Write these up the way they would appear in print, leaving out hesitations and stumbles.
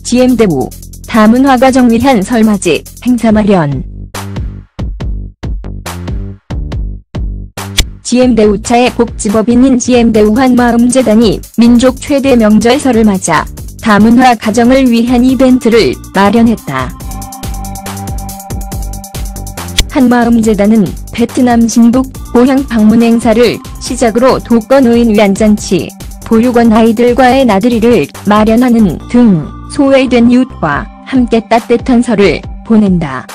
GM대우, 다문화가정 위한 설맞이 행사 마련. GM대우차의 복지법인인 GM대우 한마음재단이 민족 최대 명절 설을 맞아 다문화 가정을 위한 이벤트를 마련했다. 한마음재단은 베트남 진북 고향 방문 행사를 시작으로 독거노인 위안잔치, 보육원 아이들과의 나들이를 마련하는 등 소외된 이웃과 함께 따뜻한 설을 보낸다.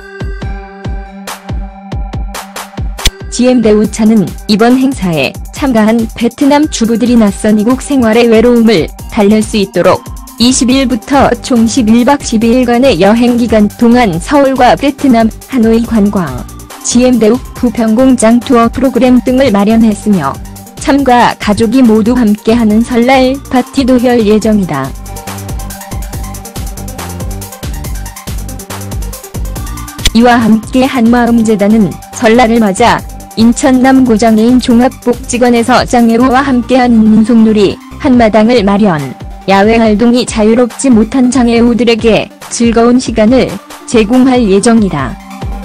GM대우차는 이번 행사에 참가한 베트남 주부들이 낯선 이국 생활의 외로움을 달랠 수 있도록 20일부터 총 11박 12일간의 여행기간 동안 서울과 베트남, 하노이 관광, GM대우 부평공장 투어 프로그램 등을 마련했으며 참가 가족이 모두 함께하는 설날 파티도 열 예정이다. 이와 함께 한마음재단은 설날을 맞아 인천 남구장애인 종합복지관에서 장애우와 함께하는 민속놀이 한마당을 마련, 야외 활동이 자유롭지 못한 장애우들에게 즐거운 시간을 제공할 예정이다.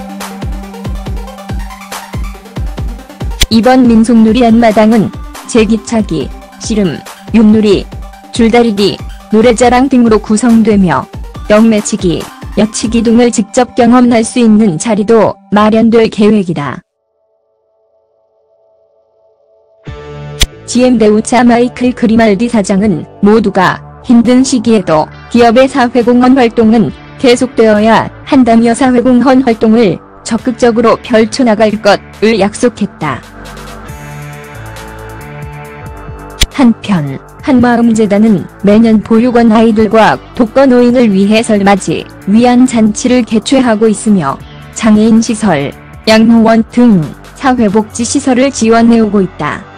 이번 민속놀이 한마당은 제기차기, 씨름, 윷놀이, 줄다리기, 노래자랑 등으로 구성되며 떡매치기, 엿치기 등을 직접 경험할 수 있는 자리도 마련될 계획이다. GM대우차 마이클 그리말디 사장은 모두가 힘든 시기에도 기업의 사회공헌 활동은 계속되어야 한다며 사회공헌 활동을 적극적으로 펼쳐나갈 것을 약속했다. 한편 한마음재단은 매년 보육원 아이들과 독거노인을 위해 설맞이 위안잔치를 개최하고 있으며 장애인 시설, 양로원 등 사회복지시설을 지원해오고 있다.